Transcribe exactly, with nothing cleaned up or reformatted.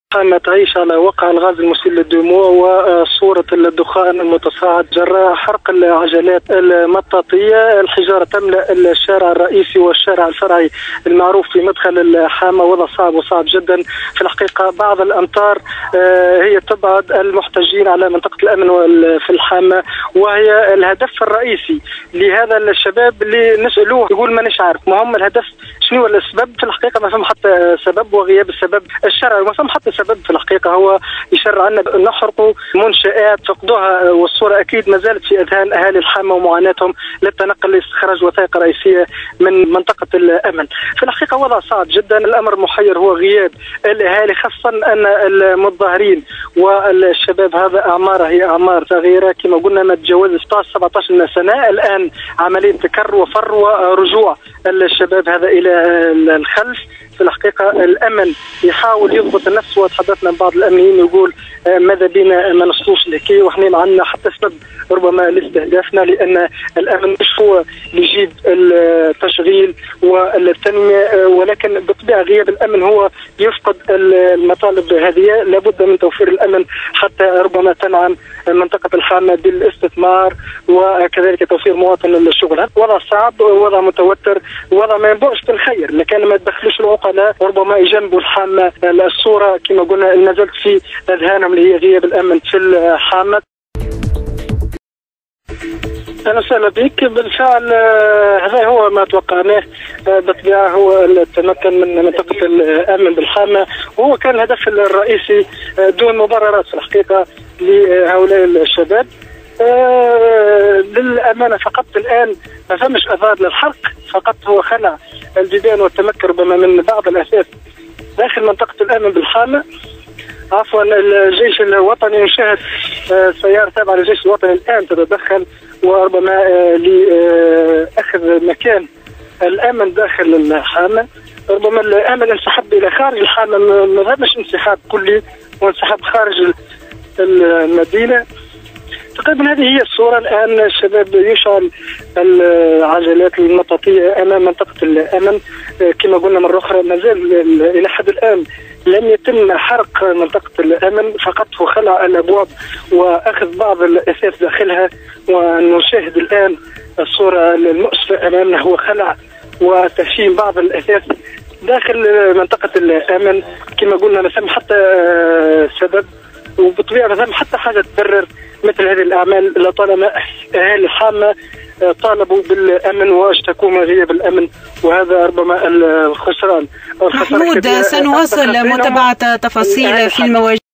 حامة تعيش على وقع الغاز المسيل للدموع وصورة الدخان المتصاعد جراء حرق العجلات المطاطية. الحجارة تملأ الشارع الرئيسي والشارع الفرعي المعروف في مدخل الحامة. وضع صعب وصعب جدا في الحقيقة. بعض الأمطار هي تبعد المحتجين على منطقة الأمن في الحامة، وهي الهدف الرئيسي لهذا الشباب اللي نسألوه يقول ما نش عارف ما هم الهدف شنو السبب. في الحقيقة ما فهم حتى سبب، وغياب السبب الشرعي ما فهم حتى سبب. في الحقيقة هو يشرع عنا نحرقوا منشآت فقدوها، والصورة أكيد ما زالت في أذهان أهالي الحامة ومعاناتهم للتنقل لاستخراج وثائق رئيسية من منطقة الأمن. في الحقيقة وضع صعب جدا. الأمر محير هو غياب الأهالي، خاصة أن المتظاهرين والشباب هذا أعمارها هي أعمار صغيرة كما قلنا ما تجاوز ستة عشر سبعة عشر سنة. الآن عملية تكر وفر ورجوع الشباب هذا إلى الخلف. في الحقيقة الأمن يحاول يضبط النفس، وتحدثنا مع بعض الأمنيين يقول ماذا بينا ما نصلوش لكي وإحنا ما عندنا حتى سبب ربما لاستهدافنا، لأن الأمن مش هو اللي يجيب التشغيل والتنمية، ولكن بطبيعة غياب الأمن هو يفقد المطالب هذه. لابد من توفير الأمن حتى ربما تنعم منطقة الحامة بالاستثمار وكذلك توفير مواطن للشغل. وضع صعب، وضع متوتر، وضع ما ينبغيش بالخير، لكن ما تدخلوش العقلاء وربما يجنبوا الحامة الصورة كما قلنا نزلت في أذهانهم اللي هي غياب الأمن في الحامة. أهلا وسهلا بك. بالفعل هذا هو ما توقعناه. بالطبيعة هو التمكن من منطقة الأمن بالحامة، وهو كان الهدف الرئيسي دون مبررات في الحقيقة لهؤلاء الشباب. آه للأمانة فقط الآن ما فمش أثار للحرق، فقط هو خلع البيبان والتمكن ربما من بعض الأثاث داخل منطقة الأمن بالحامة. عفوا الجيش الوطني يشاهد آه سيارة تابعة للجيش الوطني الآن تتدخل وربما آه لأخذ مكان الأمن داخل الحامة. ربما الأمن انسحب إلى خارج الحامة، ما مش انسحاب كلي وانسحاب خارج المدينة. تقريبا هذه هي الصورة. الآن الشباب يشعل العجلات المطاطية أمام منطقة الأمن. كما قلنا مرة أخرى ما زال إلى حد الآن لم يتم حرق منطقة الأمن، فقط هو خلع الأبواب وأخذ بعض الأثاث داخلها. ونشاهد الآن الصورة المؤسفة أمامنا، هو خلع وتهشيم بعض الأثاث داخل منطقة الأمن. كما قلنا ما ثم حتى سبب، وبطبيعة ما ثم حتى حاجة تبرر مثل هذه الأعمال لطالما أهالي الحامة طالبوا بالأمن واشتكوا من غياب الأمن، وهذا ربما الخسران. محمود، سنواصل متابعة تفاصيل في المواجهة.